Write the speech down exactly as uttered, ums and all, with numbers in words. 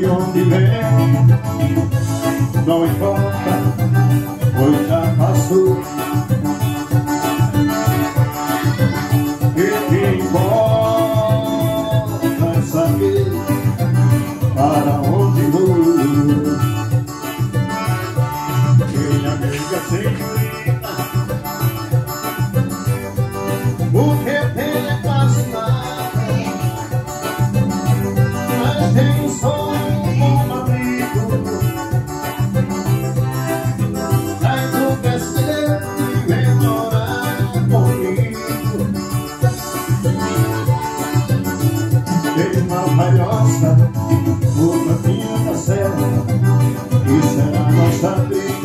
onde vem, não importa, pois já passou. E o que importa é saber para onde vou. Minha amiga senhorita, o que tem é quase nada, mas tem um sonho, um amigo. Vai conversar e vem morar comigo. Tem uma palhoça no caminho da serra, e será nossa briga.